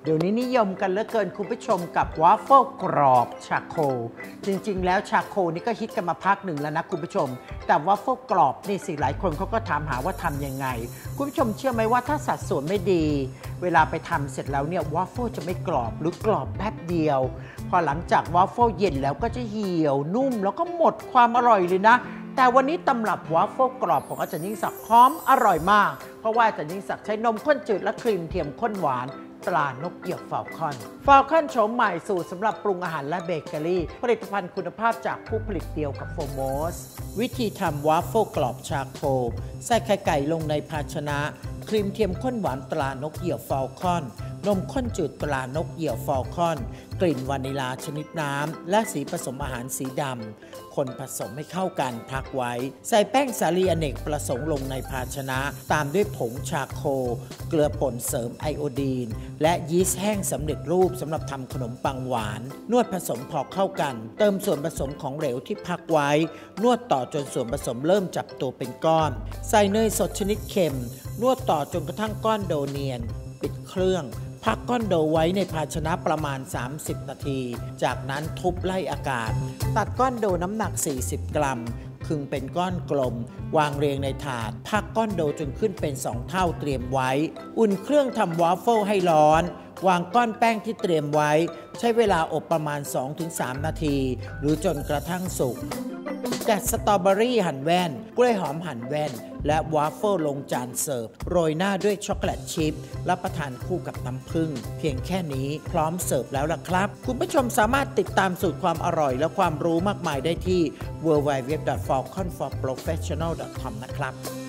เดี๋ยวนี้นิยมกันเหลือเกินคุณผู้ชมกับวาฟเฟิลกรอบชาโคจริงๆแล้วชาโคนี่ก็ฮิตกันมาพักหนึ่งแล้วนะคุณผู้ชมแต่วาฟเฟิลกรอบนี่สิหลายคนเขาก็ถามหาว่าทำยังไงคุณผู้ชมเชื่อไหมว่าถ้าสัดส่วนไม่ดีเวลาไปทำเสร็จแล้วเนี่ยวาฟเฟิลจะไม่กรอบหรือกรอบแป๊บเดียวพอหลังจากวาฟเฟิลเย็นแล้วก็จะเหี่ยวนุ่มแล้วก็หมดความอร่อยเลยนะแต่วันนี้ตำรับวาฟเฟิลกรอบของอาจารย์ยิ่งศักดิ์หอมอร่อยมากเพราะว่าอาจารย์ยิ่งศักดิ์ใช้นมข้นจืดและครีมเทียมข้นหวานตรานกเหยี่ยวฟาลคอนโฉมใหม่สูตรสำหรับปรุงอาหารและเบเกอรี่ผลิตภัณฑ์คุณภาพจากผู้ผลิตเดียวกับโฟโมสวิธีทำวาฟเฟิลกรอบชาโคใส่ไข่ไก่ลงในภาชนะครีมเทียมข้นหวานตรานกเหยี่ยวฟาลคอนนมข้นจืดตรานกเหยี่ยวฟาลคอนกลิ่นวานิลาชนิดน้ำและสีผสมอาหารสีดำคนผสมให้เข้ากันพักไว้ใส่แป้งสาลีอเนกประสงค์ลงในภาชนะตามด้วยผงชาโคเกลือป่นเสริมไอโอดีนและยีสต์แห้งสำเร็จรูปสำหรับทำขนมปังหวานนวดผสมพอเข้ากันเติมส่วนผสมของเหลวที่พักไว้นวดต่อจนส่วนผสมเริ่มจับตัวเป็นก้อนใส่เนยสดชนิดเค็มนวดต่อจนกระทั่งก้อนโดเนียนปิดเครื่องพักก้อนโดไว้ในภาชนะประมาณ30นาทีจากนั้นทุบไล่อากาศตัดก้อนโดน้ำหนัก40กรัมครึ่งเป็นก้อนกลมวางเรียงในถาดพักก้อนโดจนขึ้นเป็น2เท่าเตรียมไว้อุ่นเครื่องทำวาฟเฟิลให้ร้อนวางก้อนแป้งที่เตรียมไว้ใช้เวลาอบประมาณ 2-3 นาทีหรือจนกระทั่งสุกแกะสตรอเบอรี่หั่นแว่นกล้วยหอมหั่นแว่นและวาฟเฟิลลงจานเสิร์ฟโรยหน้าด้วยช็อกโกแลตชิพรับประทานคู่กับน้ำผึ้งเพียงแค่นี้พร้อมเสิร์ฟแล้วล่ะครับคุณผู้ชมสามารถติดตามสูตรความอร่อยและความรู้มากมายได้ที่ www.falconforprofessional.com นะครับ